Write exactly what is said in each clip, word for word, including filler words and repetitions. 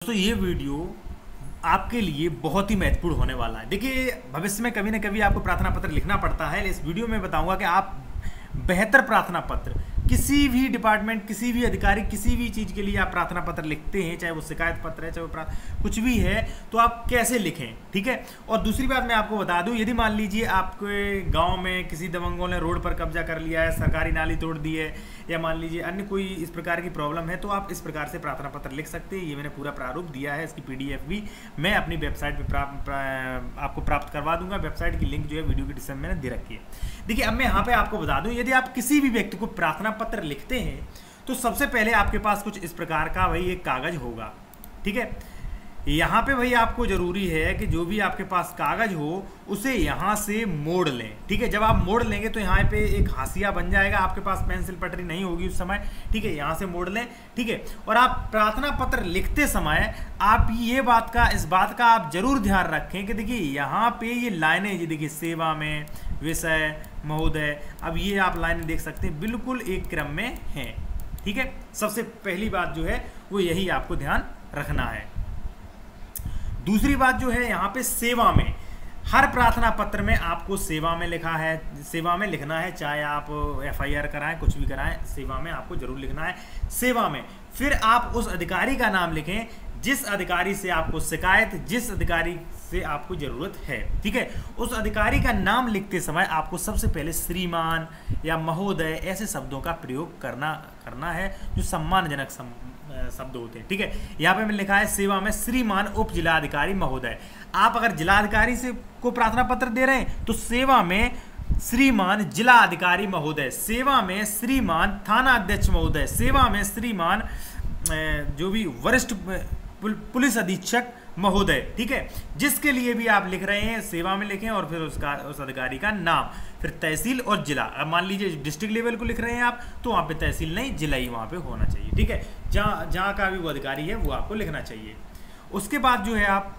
तो ये वीडियो आपके लिए बहुत ही महत्वपूर्ण होने वाला है। देखिए, भविष्य में कभी ना कभी आपको प्रार्थना पत्र लिखना पड़ता है। इस वीडियो में बताऊंगा कि आप बेहतर प्रार्थना पत्र किसी भी डिपार्टमेंट, किसी भी अधिकारी, किसी भी चीज़ के लिए आप प्रार्थना पत्र लिखते हैं, चाहे वो शिकायत पत्र है, चाहे वो कुछ भी है, तो आप कैसे लिखें, ठीक है। और दूसरी बात मैं आपको बता दूं, यदि मान लीजिए आपके गांव में किसी दबंगों ने रोड पर कब्जा कर लिया है, सरकारी नाली तोड़ दी है, या मान लीजिए अन्य कोई इस प्रकार की प्रॉब्लम है, तो आप इस प्रकार से प्रार्थना पत्र लिख सकते हैं। ये मैंने पूरा प्रारूप दिया है, इसकी पीडीएफ भी मैं अपनी वेबसाइट पर प्राप्त आपको प्राप्त करवा दूंगा। वेबसाइट की लिंक जो है वीडियो के डिस्क्रिप्शन में मैंने दे रखी है। देखिए, अब मैं यहाँ पे आपको बता दूं, यदि आप किसी भी व्यक्ति को प्रार्थना पत्र लिखते हैं तो सबसे पहले आपके पास कुछ इस प्रकार का वही एक कागज होगा, ठीक है। यहाँ पे वही आपको जरूरी है कि जो भी आपके पास कागज हो उसे यहाँ से मोड़ लें, ठीक है। जब आप मोड़ लेंगे तो यहाँ पे एक हाशिया बन जाएगा, आपके पास पेंसिल पटरी नहीं होगी उस समय, ठीक है। यहाँ से मोड़ लें, ठीक है। और आप प्रार्थना पत्र लिखते समय आप ये बात का इस बात का आप जरूर ध्यान रखें कि देखिए यहाँ पे ये लाइनें, ये देखिए सेवा में, विषय, महोदय, अब ये आप लाइनें देख सकते हैं बिल्कुल एक क्रम में हैं, ठीक है। सबसे पहली बात जो है वो यही आपको ध्यान रखना है। दूसरी बात जो है, यहाँ पे सेवा में, हर प्रार्थना पत्र में आपको सेवा में लिखा है, सेवा में लिखना है, चाहे आप एफआईआर कराएं, कुछ भी कराएं, सेवा में आपको जरूर लिखना है, सेवा में। फिर आप उस अधिकारी का नाम लिखें जिस अधिकारी से आपको शिकायत, जिस अधिकारी से आपको जरूरत है, ठीक है। उस अधिकारी का नाम लिखते समय आपको सबसे पहले श्रीमान या महोदय ऐसे शब्दों का प्रयोग करना करना है जो सम्मानजनक सम, शब्द होते हैं, ठीक है। यहाँ पे मैं लिखा है सेवा में श्रीमान उप जिलाधिकारी महोदय। आप अगर जिलाधिकारी से को प्रार्थना पत्र दे रहे हैं तो सेवा में श्रीमान जिला अधिकारी महोदय, सेवा में श्रीमान थाना अध्यक्ष महोदय, सेवा में श्रीमान जो भी वरिष्ठ पुलिस अधीक्षक महोदय, ठीक है। जिसके लिए भी आप लिख रहे हैं सेवा में लिखें और फिर उसका उस अधिकारी का नाम, फिर तहसील और जिला। अब मान लीजिए डिस्ट्रिक्ट लेवल को लिख रहे हैं आप, तो वहाँ पे तहसील नहीं, जिला ही वहाँ पे होना चाहिए, ठीक है। जहाँ जहाँ का भी वो अधिकारी है वो आपको लिखना चाहिए। उसके बाद जो है आप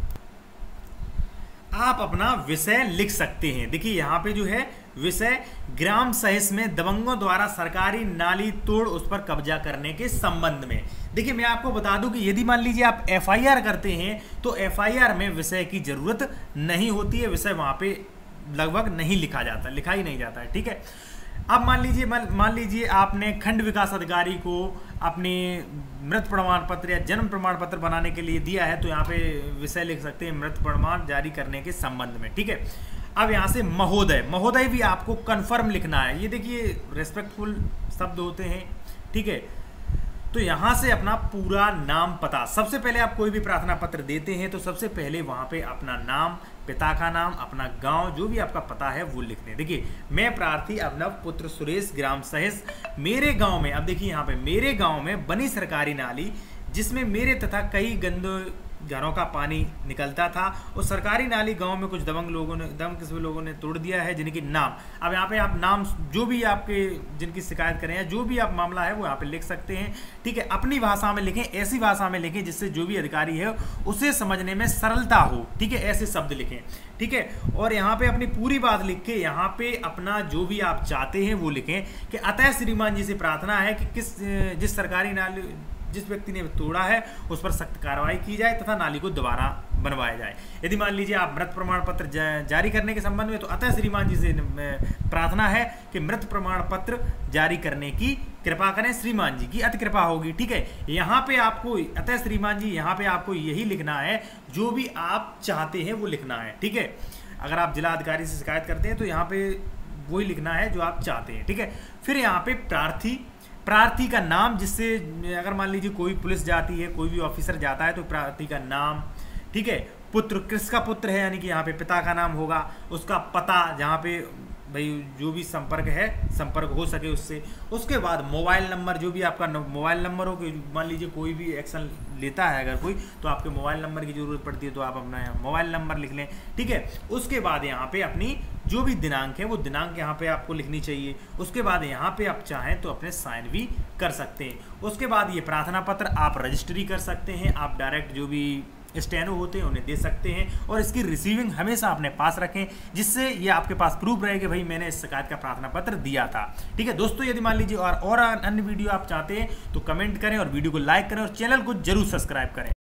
आप अपना विषय लिख सकते हैं। देखिए यहाँ पे जो है विषय, ग्राम सहित में दबंगों द्वारा सरकारी नाली तोड़ उस पर कब्जा करने के संबंध में। देखिए, मैं आपको बता दूं कि यदि मान लीजिए आप एफआईआर करते हैं तो एफआईआर में विषय की जरूरत नहीं होती है, विषय वहां पे लगभग नहीं लिखा जाता, लिखा ही नहीं जाता है, ठीक है। अब मान लीजिए मान लीजिए आपने खंड विकास अधिकारी को अपने मृत प्रमाण पत्र या जन्म प्रमाण पत्र बनाने के लिए दिया है, तो यहाँ पे विषय लिख सकते हैं मृत प्रमाण जारी करने के संबंध में, ठीक है। अब यहाँ से महोदय, महोदय भी आपको कंफर्म लिखना है। ये देखिए रेस्पेक्टफुल शब्द होते हैं, ठीक है। तो यहाँ से अपना पूरा नाम, पता, सबसे पहले आप कोई भी प्रार्थना पत्र देते हैं तो सबसे पहले वहाँ पे अपना नाम, पिता का नाम, अपना गांव, जो भी आपका पता है वो लिख दें। देखिए, मैं प्रार्थी अभिनव पुत्र सुरेश, ग्राम सहिस, मेरे गांव में, अब देखिए यहाँ पे मेरे गांव में बनी सरकारी नाली जिसमें मेरे तथा कई गंदे घरों का पानी निकलता था, और सरकारी नाली गांव में कुछ दबंग लोगों ने दम किसी लोगों ने तोड़ दिया है, जिनके नाम, अब यहाँ पे आप नाम जो भी आपके जिनकी शिकायत करें या जो भी आप मामला है वो यहाँ पे लिख सकते हैं, ठीक है। अपनी भाषा में लिखें, ऐसी भाषा में लिखें जिससे जो भी अधिकारी है उसे समझने में सरलता हो, ठीक है। ऐसे शब्द लिखें, ठीक है। और यहाँ पे अपनी पूरी बात लिख के यहाँ पे अपना जो भी आप चाहते हैं वो लिखें कि अतः श्रीमान जी से प्रार्थना है कि किस जिस सरकारी नाली जिस व्यक्ति ने तोड़ा है उस पर सख्त कार्रवाई की जाए तथा नाली को दोबारा बनवाया जाए। यदि मान लीजिए आप मृत प्रमाण पत्र जारी करने के संबंध में, तो अतः श्रीमान जी से प्रार्थना है कि मृत प्रमाण पत्र जारी करने की कृपा करें, श्रीमान जी की अति कृपा होगी, ठीक है। यहाँ पे आपको अतः श्रीमान जी, यहाँ पे आपको यही लिखना है जो भी आप चाहते हैं वो लिखना है, ठीक है। अगर आप जिला अधिकारी से शिकायत करते हैं तो यहाँ पे वही लिखना है जो आप चाहते हैं, ठीक है। फिर यहाँ पे प्रार्थी, प्रार्थी का नाम, जिससे अगर मान लीजिए कोई पुलिस जाती है, कोई भी ऑफिसर जाता है तो प्रार्थी का नाम, ठीक है। पुत्र, किसका पुत्र है, यानी कि यहाँ पे पिता का नाम होगा, उसका पता, जहाँ पे भाई जो भी संपर्क है संपर्क हो सके उससे। उसके बाद मोबाइल नंबर, जो भी आपका मोबाइल नंबर हो, कि मान लीजिए कोई भी एक्शन लेता है अगर कोई, तो आपके मोबाइल नंबर की ज़रूरत पड़ती है, तो आप अपना मोबाइल नंबर लिख लें, ठीक है। उसके बाद यहाँ पे अपनी जो भी दिनांक है वो दिनांक यहाँ पे आपको लिखनी चाहिए। उसके बाद यहाँ पे आप चाहें तो अपने साइन भी कर सकते हैं। उसके बाद ये प्रार्थना पत्र आप रजिस्ट्री कर सकते हैं, आप डायरेक्ट जो भी स्टेनो होते हैं उन्हें दे सकते हैं, और इसकी रिसीविंग हमेशा अपने पास रखें, जिससे ये आपके पास प्रूफ रहे कि भाई मैंने इस शिकायत का प्रार्थना पत्र दिया था, ठीक है दोस्तों। यदि मान लीजिए और और अन्य वीडियो आप चाहते हैं तो कमेंट करें और वीडियो को लाइक करें और चैनल को जरूर सब्सक्राइब करें।